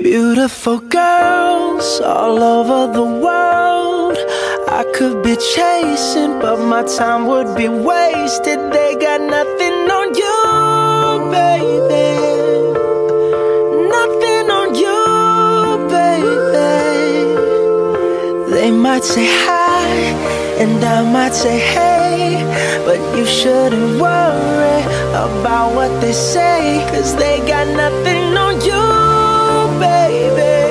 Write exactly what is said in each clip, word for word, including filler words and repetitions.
Beautiful girls all over the world I could be chasing, but my time would be wasted. They got nothing on you, baby. Nothing on you, baby. They might say hi, and I might say hey, but you shouldn't worry about what they say, 'cause they got nothing on you, baby.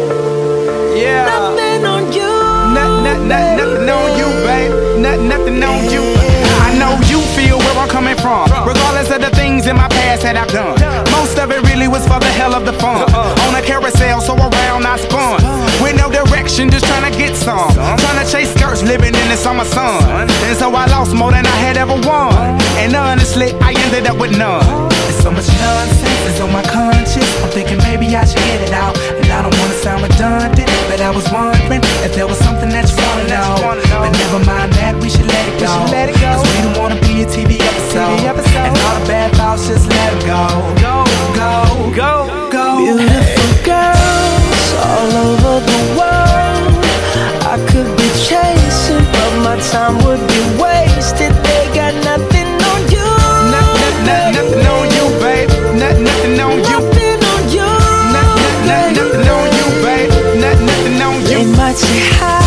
Yeah. Nothing on you. Not, not, not, nothing on you, babe. Not, nothing on you. I know you feel where I'm coming from, regardless of the things in my past that I've done. Most of it really was for the hell of the fun. On a carousel, so around I spun, with no direction, just trying to get some. Trying to chase skirts, living in the summer sun. And so I lost more than I had ever won. And honestly, I ended up with none. There's so much nonsense is on my conscience. I'm thinking maybe I should get it out. And I don't wanna sound redundant, but I was wondering if there was something that you wanna know. But never mind that, we should let it go. Cause we don't wanna be a T V episode. And all the bad thoughts, just let them go. Go, go, go, go. Beautiful girls all over the world I could be chasing, but my time would be wasted. They got nothing on you. Not, not, not, nothing on you, babe. Not, nothing on you. Nothing on you. Not, not, not, nothing on you, babe. Not, nothing on you. They might say hi,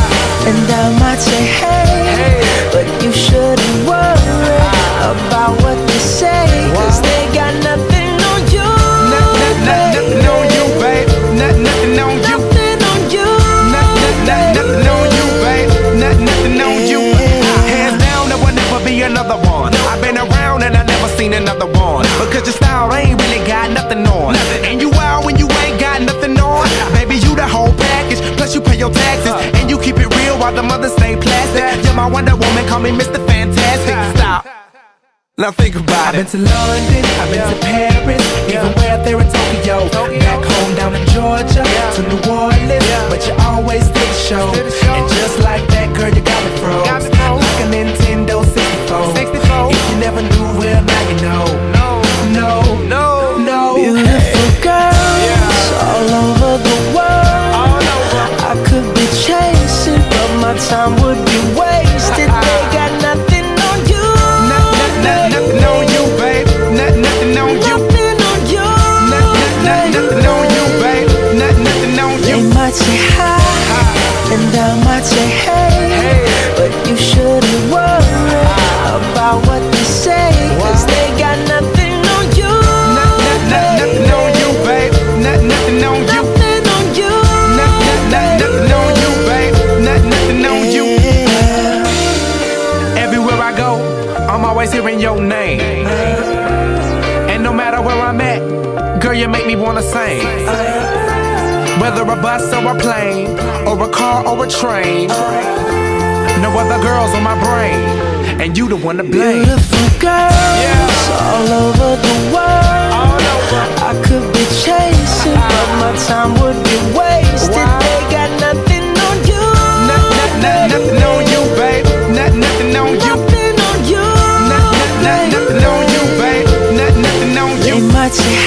and I might say hey, but you shouldn't worry about what they say, 'cause they got nothing on you. Not, not, not, nothing on you, babe. Not, nothing on you. Nothing on you. Not, not, not, nothing on you, babe. Not, nothing on you. Hands down, there will never be another one. I've been around and I never seen another one, because your style ain't really got nothing on. And you out when you ain't got nothing on. Baby, you the whole package, plus you pay your taxes, and you keep it real while the mothers stay plastic. You're my Wonder Woman, call me Mister Fantastic. Stop. Now think about it. I've been to London, I've been to Paris, even where there in Tokyo. Back home down in Georgia, to New Orleans, but you always did the show. And just like that, girl, you got me froze, like a Nintendo sixty-four. If you never knew, well, now you know. No, no, no, no. Beautiful girls all over the world I could be chasing, but my time would be wasted. They got nothing on you. Not, not, not, nothing on you, babe. Not, nothing on you. Nothing on you. Not, not, not, nothing on you, babe. Not, nothing on you. They might say hi, and I might say hey, but you shouldn't worry about what they say, 'cause they got nothing on you. Not, not, not, nothing on you, babe. Not, nothing on you. Nothing on you. Not, not, not, nothing on you, babe. Not, nothing on you. Everywhere I go, I'm always hearing your name. And no matter where I'm at, girl, you make me wanna sing. Whether a bus or a plane, or a car or a train, no other girls on my brain, and you the one to blame. Beautiful girls all over the world I could be chasing, but my time would be wasted. They got nothing on you. Not, not, not, nothing on you, babe. Not, nothing on you. Nothing on you. Not, not, not, nothing on you, babe. Not, nothing on you. They might say